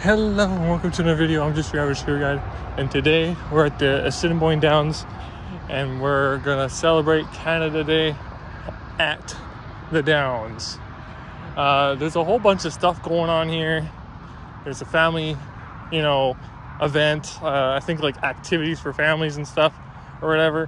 Hello and welcome to another video. I'm just your average tour guide, and today we're at the Assiniboine Downs and we're gonna celebrate Canada Day at the Downs. There's a whole bunch of stuff going on here. There's a family, event. I think like activities for families and stuff or whatever.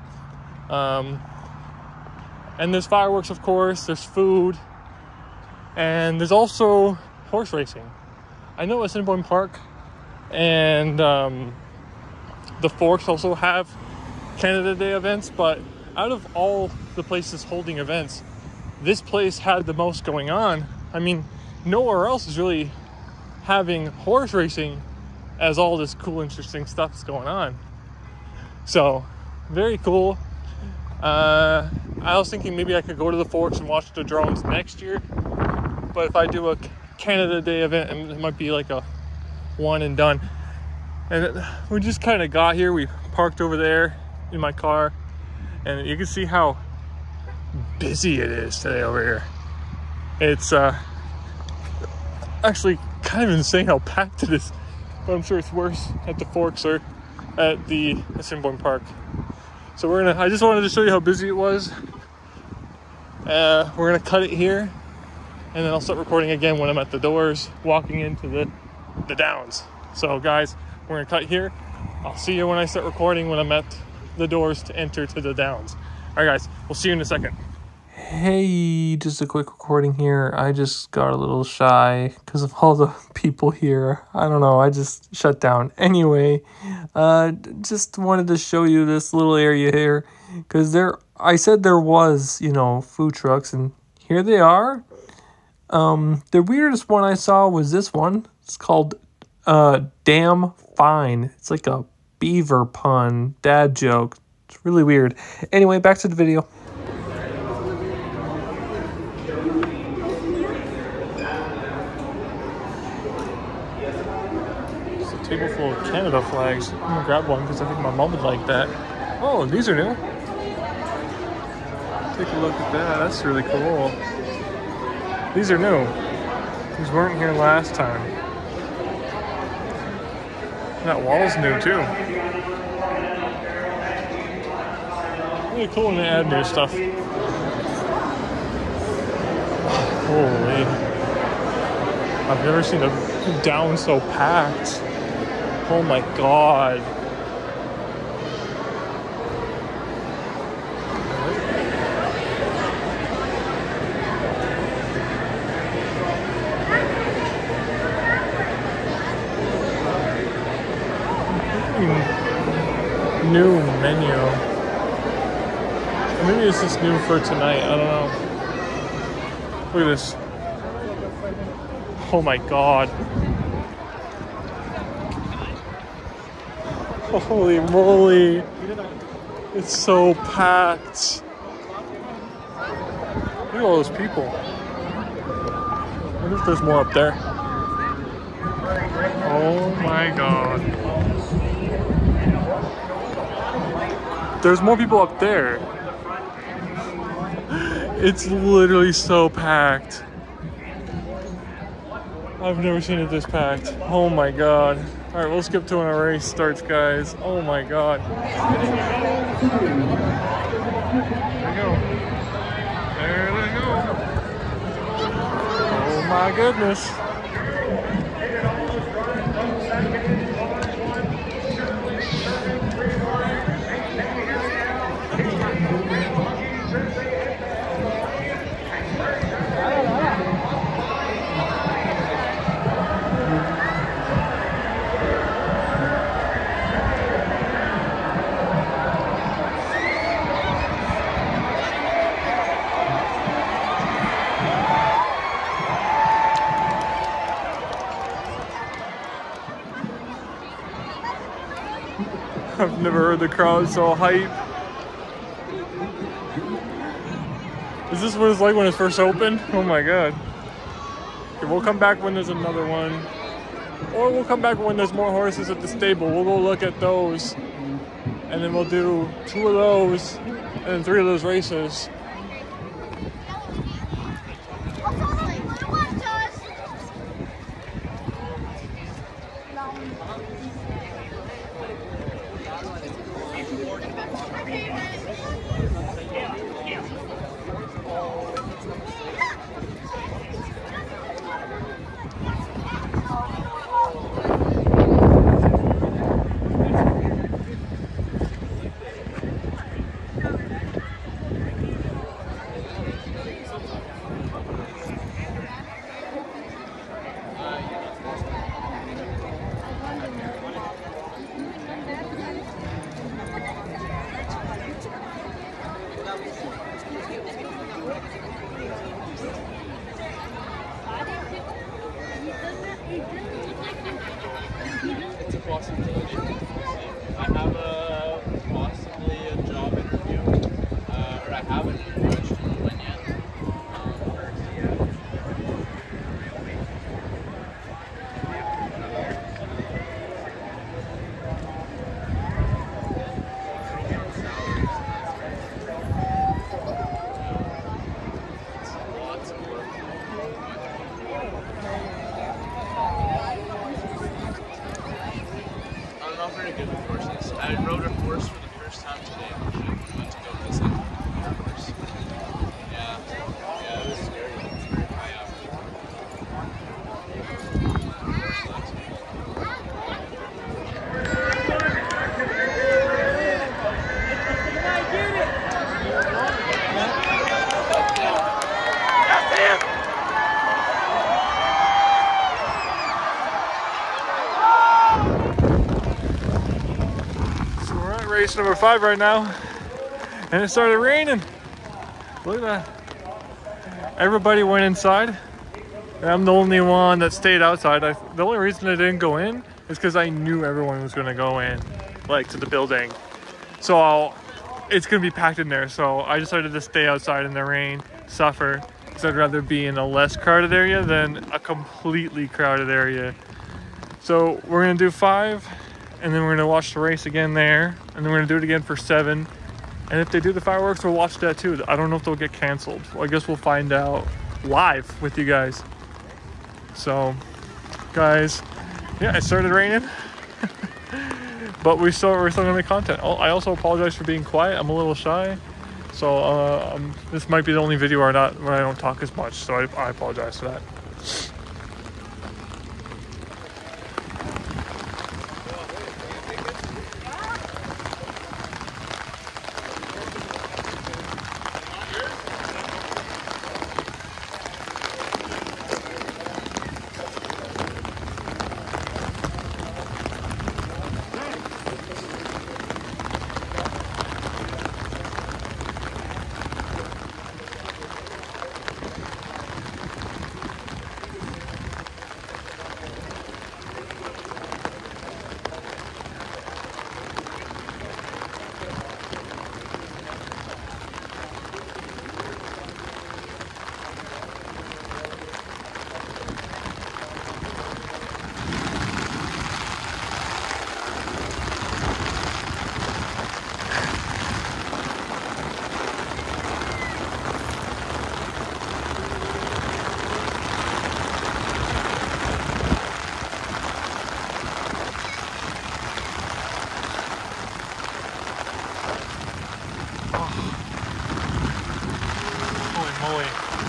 And there's fireworks, of course. There's food, and there's also horse racing. I know Assiniboine Park and the Forks also have Canada Day events, but out of all the places holding events, this place had the most going on. I mean, nowhere else is really having horse racing as all this cool, interesting stuff is going on. So, very cool. I was thinking maybe I could go to the Forks and watch the drones next year, but if I do a Canada Day event, and it might be like a one and done. And we just kind of got here. We parked over there in my car, and you can see how busy it is today over here. It's actually kind of insane how packed it is, but I'm sure it's worse at the Forks or at the Assiniboine Park. So I just wanted to show you how busy it was. We're gonna cut it here, and then I'll start recording again when I'm at the doors walking into the Downs. So guys, we're gonna cut here. I'll see you when I start recording when I'm at the doors to enter to the Downs. All right guys, we'll see you in a second. Hey, just a quick recording here. I just got a little shy because of all the people here. I don't know, I just shut down. Anyway, just wanted to show you this little area here because I said there was, food trucks, and here they are. The weirdest one I saw was this one. It's called Damn Fine. It's like a beaver pun, dad joke. It's really weird. Anyway, back to the video. It's a table full of Canada flags. I'm gonna grab one because I think my mom would like that. Oh, these are new. Take a look at that. That's really cool. These are new. These weren't here last time. That wall's new too. Really cool when they add new stuff. Holy. I've never seen a down so packed. Oh my god. New menu. Maybe it's just new for tonight. I don't know. Look at this. Oh my god. Holy moly. It's so packed. Look at all those people. I wonder if there's more up there. Oh my god. There's more people up there. It's literally so packed. I've never seen it this packed. Oh my god. Alright, we'll skip to when our race starts, guys. Oh my god. There they go. There they go. Oh my goodness. I've never heard the crowd so hype. Is this what it's like when it first opened? Oh my god. Okay, we'll come back when there's another one. Or we'll come back when there's more horses at the stable. We'll go look at those. And then we'll do 2 of those and then 3 of those races. It's a possibility. I have possibly a job interview, or I haven't registered one yet. Lots of work. I'm not very good with horses. I rode a horse for the first time today. Actually, went to go visit a horse. Yeah, yeah, it was scary. It's very high up. Horse legs. So we're at race number 5 right now, and it started raining. Look at that. Everybody went inside, and I'm the only one that stayed outside. The only reason I didn't go in is because I knew everyone was going to go in, like to the building. So it's going to be packed in there. So I decided to stay outside in the rain, suffer, because I'd rather be in a less crowded area than a completely crowded area. So we're going to do 5. And then we're gonna watch the race again there, and then we're gonna do it again for 7. And if they do the fireworks, we'll watch that too. I don't know if they'll get canceled. Well, I guess we'll find out live with you guys. So, guys, yeah, it started raining, but we're still gonna make content. Oh, I also apologize for being quiet. I'm a little shy, so this might be the only video where I don't talk as much. So I apologize for that. Holy moly.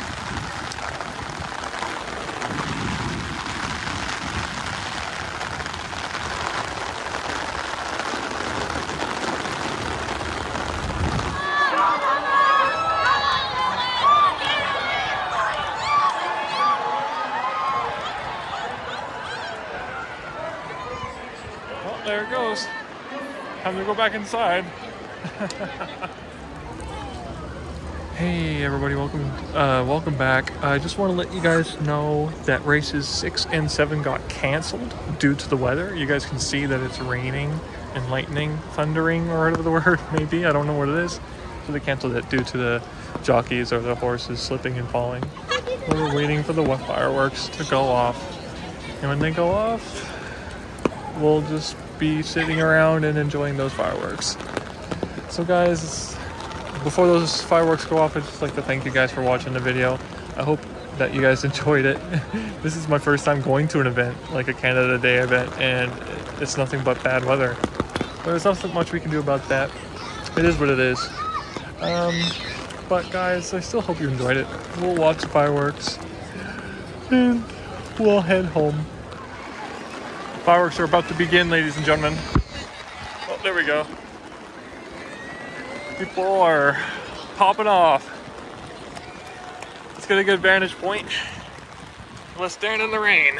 Well, there it goes. Time to go back inside. Hey everybody, welcome back. I just want to let you guys know that races 6 and 7 got canceled due to the weather. You guys can see that it's raining and lightning, thundering, or whatever the word may be. I don't know what it is. So they canceled it due to the jockeys or the horses slipping and falling. We're waiting for the fireworks to go off. And when they go off, we'll just be sitting around and enjoying those fireworks. So guys, before those fireworks go off, I'd just like to thank you guys for watching the video. I hope that you guys enjoyed it. This is my first time going to an event, like a Canada Day event, and it's nothing but bad weather. But there's not much we can do about that. It is what it is. But guys, I still hope you enjoyed it. We'll watch the fireworks, and we'll head home. Fireworks are about to begin, ladies and gentlemen. Oh, there we go. People are popping off. Let's get a good vantage point. Let's stand in the rain.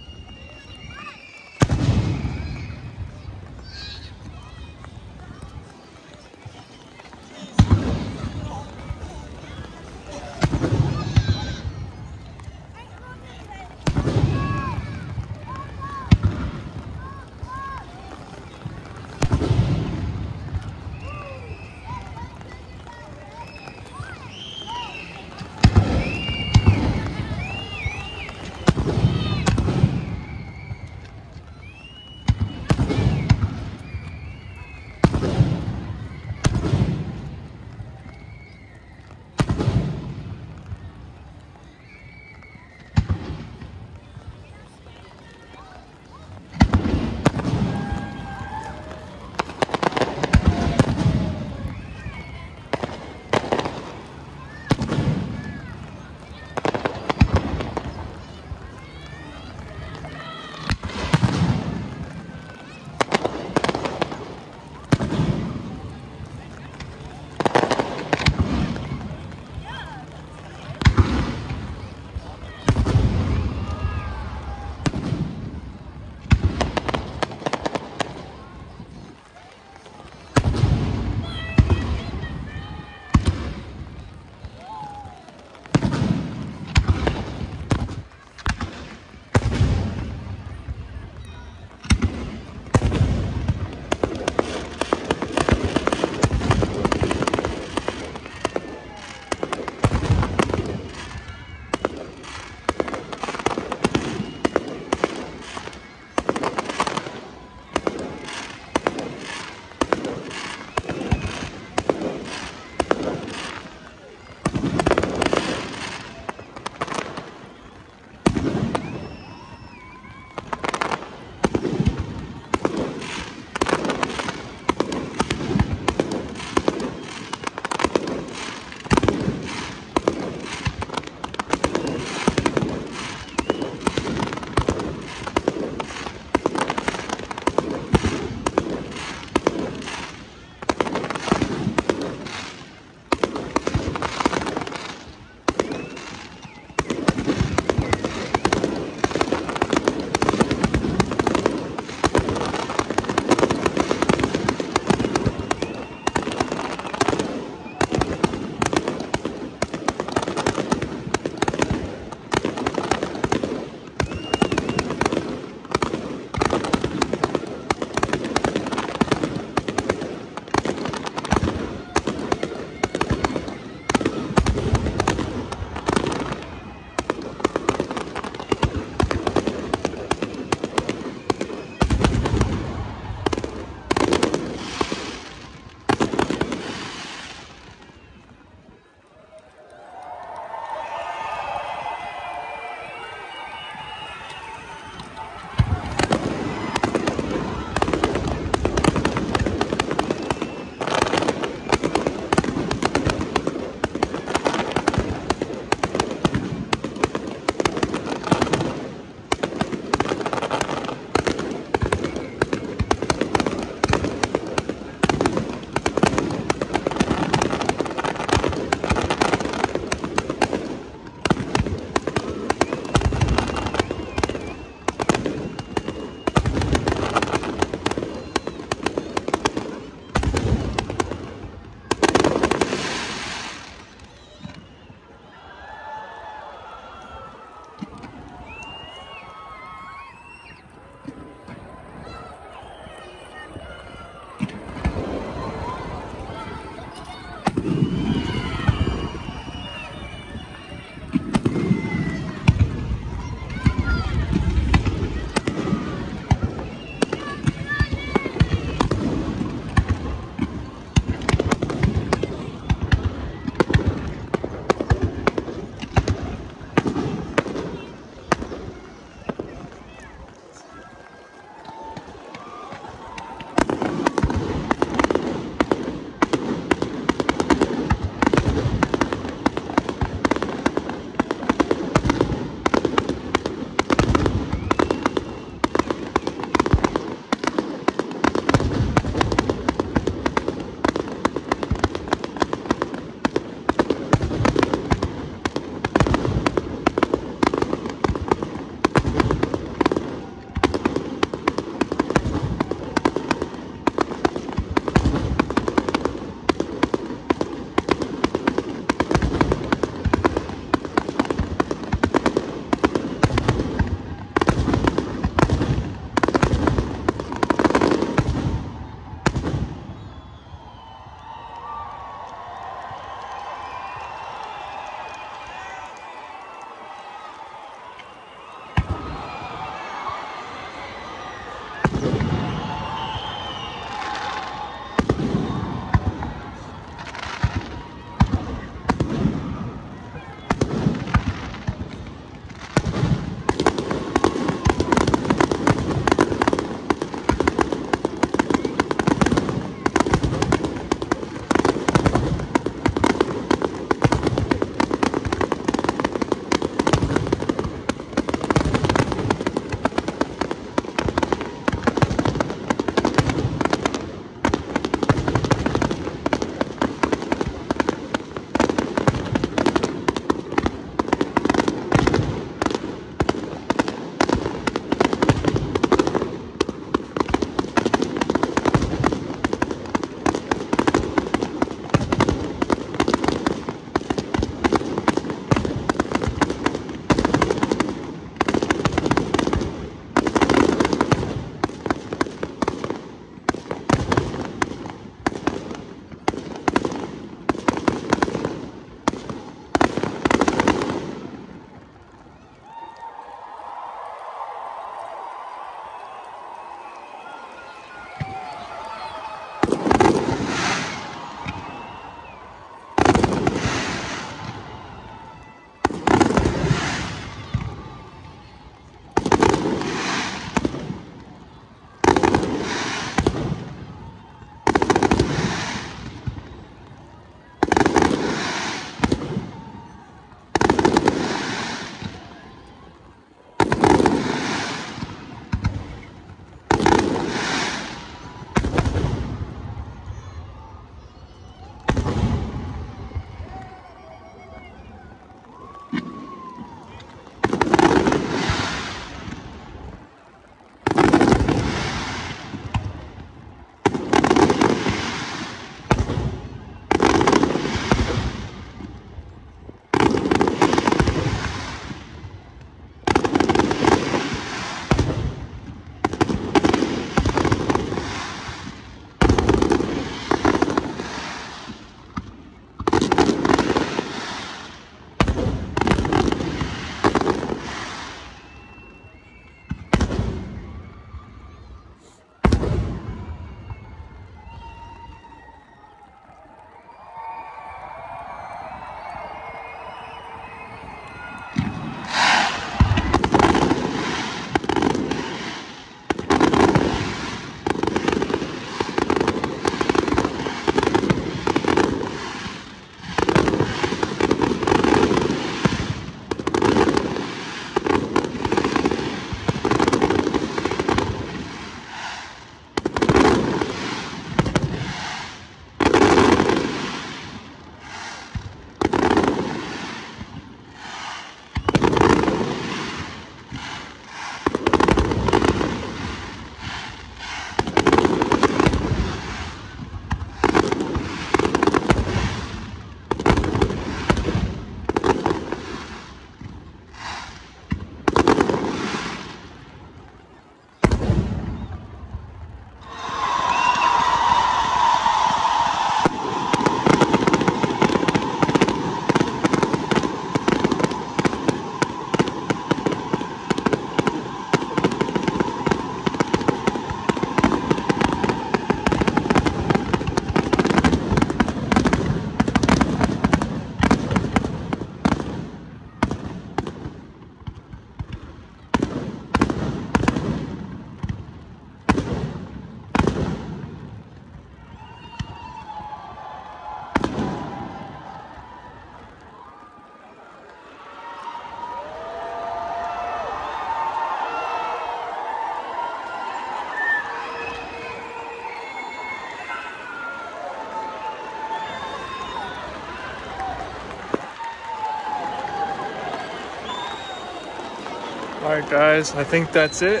Alright guys, I think that's it.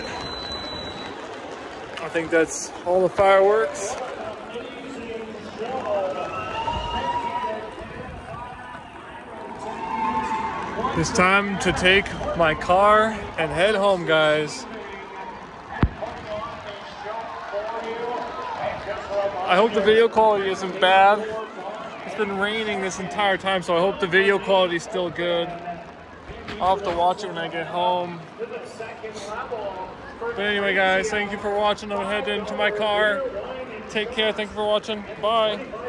I think that's all the fireworks. It's time to take my car and head home, guys. I hope the video quality isn't bad. It's been raining this entire time, so I hope the video quality is still good. I'll have to watch it when I get home. But anyway, guys, thank you for watching. I'm heading into my car. Take care. Thank you for watching. Bye.